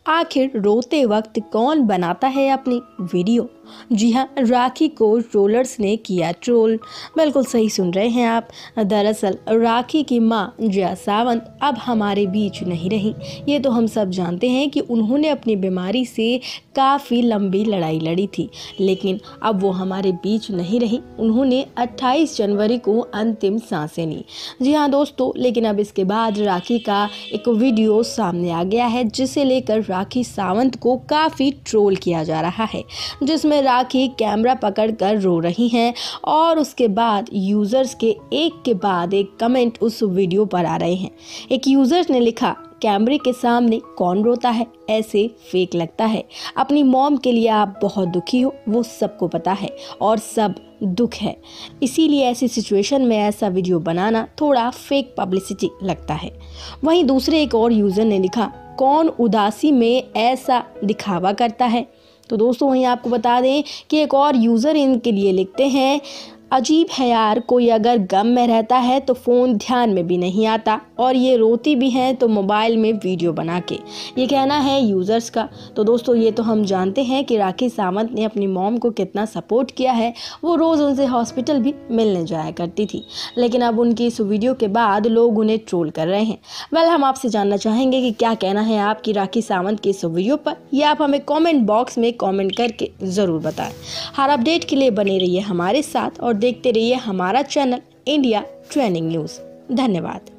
आखिर रोते वक्त कौन बनाता है अपनी वीडियो? जी हाँ, राखी को ट्रोलर्स ने किया ट्रोल। बिल्कुल सही सुन रहे हैं आप। दरअसल राखी की मां जया सावंत अब हमारे बीच नहीं रही। ये तो हम सब जानते हैं कि उन्होंने अपनी बीमारी से काफ़ी लंबी लड़ाई लड़ी थी, लेकिन अब वो हमारे बीच नहीं रही। उन्होंने 28 जनवरी को अंतिम सांसें ली। जी हाँ दोस्तों, लेकिन अब इसके बाद राखी का एक वीडियो सामने आ गया है, जिसे लेकर राखी सावंत को काफ़ी ट्रोल किया जा रहा है, जिसमें राखी कैमरा पकड़कर रो रही हैं और उसके बाद यूजर्स के एक के बाद एक कमेंट उस वीडियो पर आ रहे हैं। एक यूजर ने लिखा, कैमरे के सामने कौन रोता है, ऐसे फेक लगता है। अपनी मॉम के लिए आप बहुत दुखी हो, वो सबको पता है और सब दुख है, इसीलिए ऐसी सिचुएशन में ऐसा वीडियो बनाना थोड़ा फेक पब्लिसिटी लगता है। वहीं दूसरे एक और यूजर ने लिखा, कौन उदासी में ऐसा दिखावा करता है। तो दोस्तों वहीं आपको बता दें कि एक और यूज़र इनके लिए लिखते हैं, अजीब है यार, कोई अगर गम में रहता है तो फ़ोन ध्यान में भी नहीं आता और ये रोती भी हैं तो मोबाइल में वीडियो बना के। ये कहना है यूज़र्स का। तो दोस्तों ये तो हम जानते हैं कि राखी सावंत ने अपनी मॉम को कितना सपोर्ट किया है। वो रोज़ उनसे हॉस्पिटल भी मिलने जाया करती थी, लेकिन अब उनकी इस वीडियो के बाद लोग उन्हें ट्रोल कर रहे हैं। वेल, हम आपसे जानना चाहेंगे कि क्या कहना है आपकी राखी सावंत की इस वीडियो पर, या आप हमें कॉमेंट बॉक्स में कॉमेंट करके ज़रूर बताएं। हर अपडेट के लिए बने रहिए हमारे साथ और देखते रहिए हमारा चैनल इंडिया ट्रेंडिंग न्यूज़। धन्यवाद।